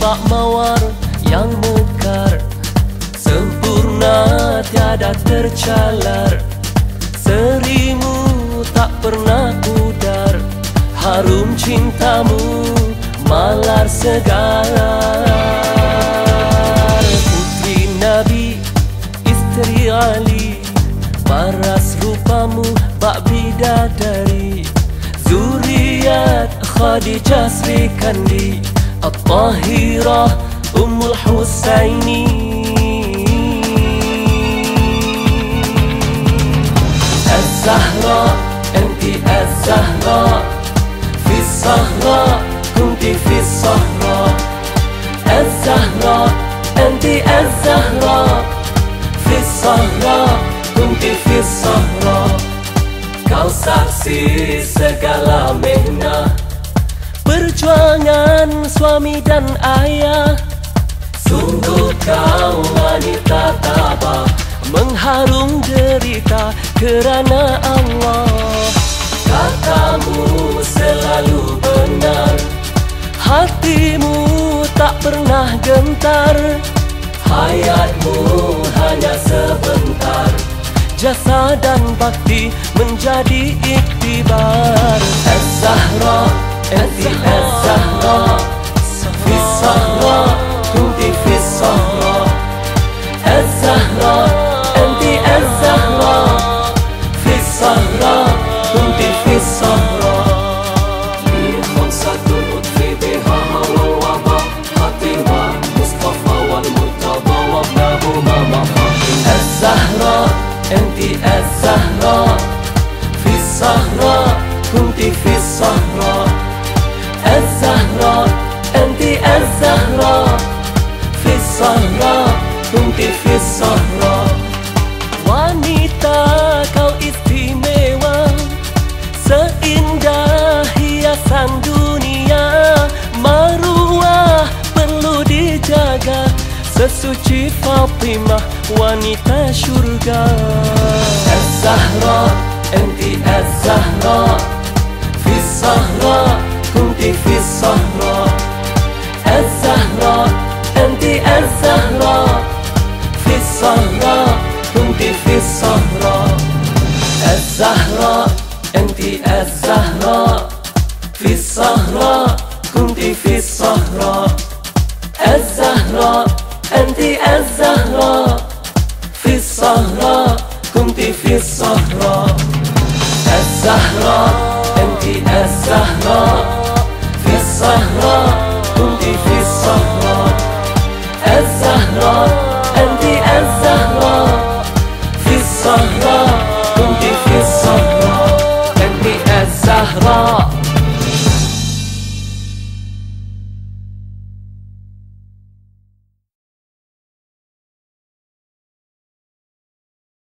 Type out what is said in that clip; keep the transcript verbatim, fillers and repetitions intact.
Pak mawar yang mekar, sempurna tiada tercalar. Serimu tak pernah pudar, harum cintamu malar segar. Putri Nabi, istri Ali, paras rupamu bak bidadari. Zuriat Khadijah Sri Kandi, At-Tahirah Ummul Husaini. Az-Zahra, anti Az-Zahra, fi Sahra, kunti fi Sahra. Az-Zahra, anti Az-Zahra, fi Sahra, kunti fi Sahra. Kau saksi segala mihna, perjuangan suami dan ayah. Sungguh kau wanita tabah, mengharung derita kerana Allah. Katamu selalu benar, hatimu tak pernah gentar. Hayatmu hanya sebentar, jasa dan bakti menjadi iktibar. Az-Zahra, anti Az-Zahra, fi Sahra, kunti fi Sahra. Az-Zahra, anti Az-Zahra, fi Sahra, kunti fi Sahra. Li khamsatun utfi biha hawa wa ba, Fatima, Mustafa wal Murtada wa ibnahuma Mafatim. Az-Zahra, anti Az-Zahra, fi Sahra, kunti fi Sahra. Az-Zahra, anti Az-Zahra, fi Sahra, kunti fi Sahra. Wanita kau istimewa, seindah hiasan dunia. Maruah perlu dijaga, sesuci Fatimah wanita syurga. Az-Zahra, anti Az-Zahra, fi Sahra, kunti fi Sahra. Az-Zahra, anti Az-Zahra, fi Sahra, kunti fi Sahra. Az-Zahra, anti Az-Zahra, fi Sahra, kunti fi Sahra. Az-Zahra, anti Az-Zahra, fi Sahra, kunti fi Sahra. Az-Zahra, anti Az-Zahra, fi Sahra, kunti fi Sahra. Az-Zahra.